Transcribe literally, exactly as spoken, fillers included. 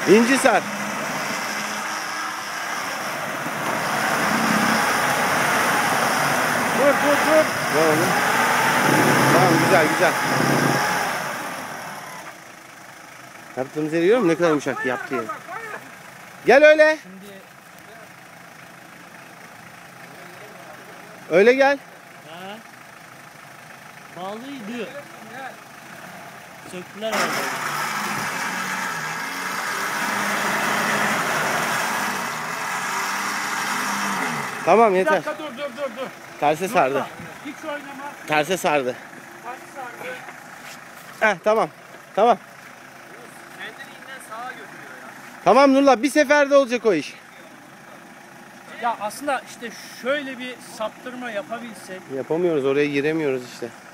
İnci sar. Dur dur dur. Tamam. Tamam, güzel güzel. Yaptığımız yeri görüyor musun? Ne kadar yumuşak yaptı yeri. Gel öyle. Şimdi Öyle gel. Ha. Bağlıydı. Söktüler abi. Tamam, bir yeter. dakika dur dur dur dur. Terse sardı. Hiç oynama. Terse sardı. Kaç sardı. Heh, tamam. Tamam. Kendiliğinden sağa götürüyor ya. Tamam Nurullah, bir seferde olacak o iş. Ya aslında işte şöyle bir saptırma yapabilsek. Yapamıyoruz, oraya giremiyoruz işte.